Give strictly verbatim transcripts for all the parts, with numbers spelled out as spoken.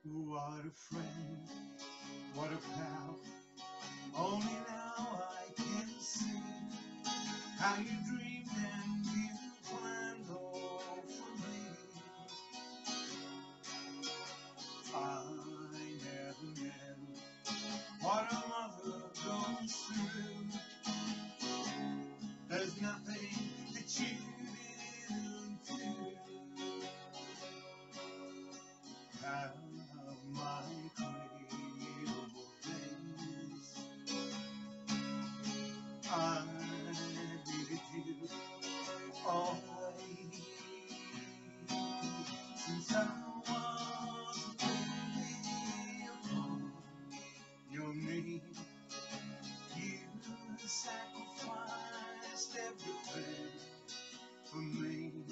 What a friend, what a pal. Only now I can see how you dreamed and you planned all for me. I never knew what a mother goes through. There's nothing that you didn't do. How my cradle days, I needed you always. Since I was a baby upon your knee, you sacrificed everything for me.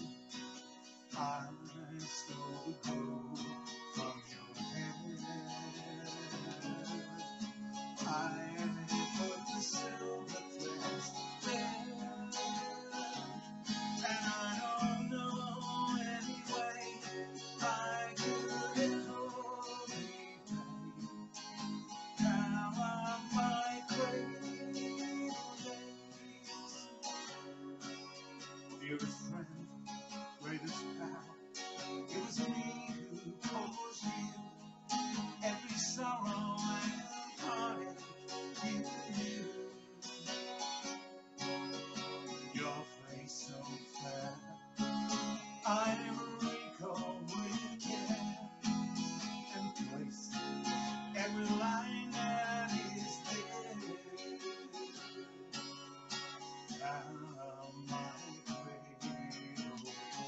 I stole the gold from your hand. I put the silver threads there, and I don't know any way I could ever repay how of my cradle days. Dearest friend, greatest pal, it was me who caused you every sorrow and heartache you knew. Your face so fair, I recall with care and place every line that is there. How my cradle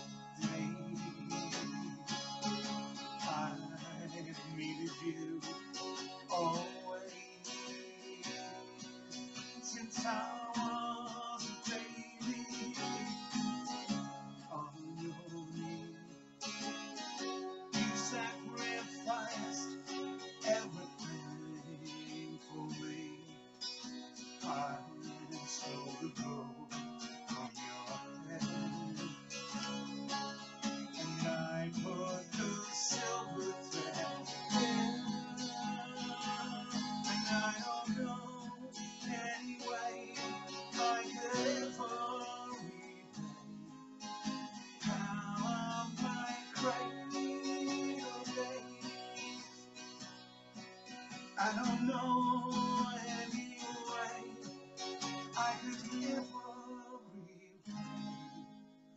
I've needed you always. Since I was a baby on your knee, you sacrificed everything for me. I stole the gold from your hand, and I put the silver thread in, and I don't know any way I could ever repay how of my cradle days. I don't know any way I could ever repay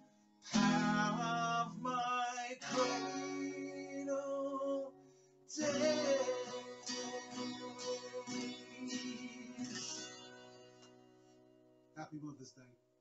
how of my cradle days. Happy Mother's Day.